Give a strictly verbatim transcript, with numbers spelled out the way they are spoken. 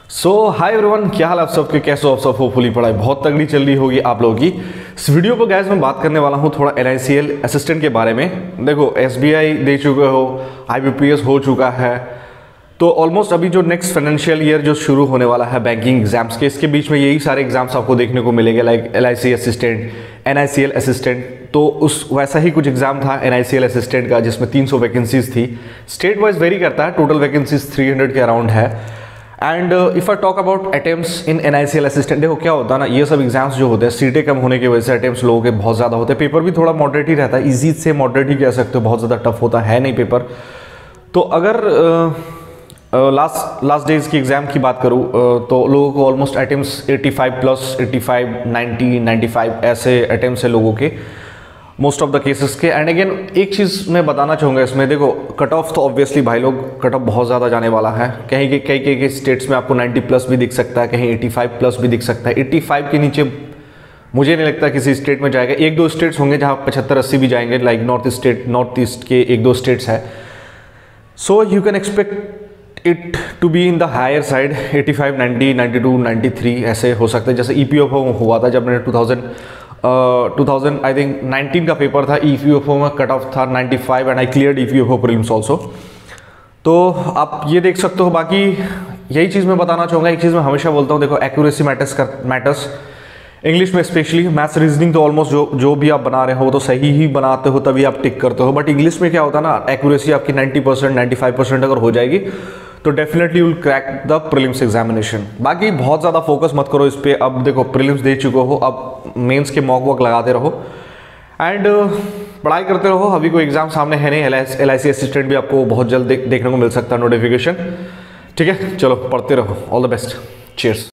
सो hi everyone, क्या हाल आप सबके, कैसे हो आप सब। होपफुली पढ़ाई बहुत तगड़ी चल रही होगी आप लोगों की। इस वीडियो पर गैस मैं बात करने वाला हूँ थोड़ा N I C L assistant के बारे में। देखो एस बी आई दे चुके हो, आई बी पी एस हो चुका है, तो ऑलमोस्ट अभी जो नेक्स्ट फाइनेंशियल ईयर जो शुरू होने वाला है बैंकिंग एग्जाम्स के, इसके बीच में यही सारे एग्जाम्स आपको देखने को मिलेंगे, like L I C assistant, N I C L assistant. तो उस वैसा ही कुछ एग्जाम था N I C L assistant का, जिसमें तीन सौ वैकेंसीज थी। स्टेट वाइज वेरी करता है, टोटल वैकेंसीज तीन सौ के अराउंड है। And if I talk about attempts in N I C L assistant, देखो क्या होता है ना, ये सब एग्जाम्स जो होते हैं सीटें कम होने की वजह से अटेम्प्ट्स लोगों के बहुत ज़्यादा होते हैं। पेपर भी थोड़ा मॉडरेट ही रहता है, ईजी से मॉडरेट ही कह सकते हो, बहुत ज़्यादा टफ होता है नहीं पेपर। तो अगर लास्ट लास्ट डेज की एग्जाम की बात करूँ uh, तो लोगों को ऑलमोस्ट अटेम्प्ट्स पचासी प्लस, पचासी, नब्बे, पचानवे ऐसे अटेम्प्ट्स है लोगों के मोस्ट ऑफ द केसेस के। एंड अगेन एक चीज़ मैं बताना चाहूँगा इसमें, देखो कट ऑफ तो ऑब्वियसली भाई लोग कट ऑफ बहुत ज़्यादा जाने वाला है। कहीं के कई कई के स्टेट्स में आपको नब्बे प्लस भी दिख सकता है, कहीं पचासी प्लस भी दिख सकता है। पचासी के नीचे मुझे नहीं लगता किसी स्टेट में जाएगा। एक दो स्टेट्स होंगे जहाँ पचहत्तर अस्सी भी जाएंगे, like north state, north east के एक दो स्टेट्स है। So you can expect it to be in the higher side, पचासी, नब्बे, बानवे, तिरानवे ऐसे हो सकते हैं। जैसे ई पी एफ ओ हुआ था जब मैंने two thousand two thousand I think nineteen का पेपर था, ई पी एफ ओ में कट ऑफ था पचानवे and I cleared E P F O prelims also. तो आप ये देख सकते हो। बाकी यही चीज़ मैं बताना चाहूँगा, एक चीज़ मैं हमेशा बोलता हूँ, देखो एक्यूरेसी मैटर्स कर मैटर्स इंग्लिश में स्पेशली। मैथ्स रीजनिंग तो ऑलमोस्ट जो जो भी आप बना रहे हो वो तो सही ही बनाते हो, तभी आप टिक करते हो। बट इंग्लिश में क्या होता है ना, एक्यूरेसी आपकी ninety percent ninety five percent अगर हो जाएगी तो definitely you will crack the prelims examination. बाकी बहुत ज़्यादा फोकस मत करो इस पर। अब देखो प्रीलिम्स दे चुके हो, अब मेंस के मॉक वॉक लगाते रहो एंड पढ़ाई करते रहो। अभी कोई एग्जाम सामने है नहीं, एल आई सी असिस्टेंट भी आपको बहुत जल्द देख, देखने को मिल सकता है नोटिफिकेशन। ठीक है, चलो पढ़ते रहो। All the best, cheers.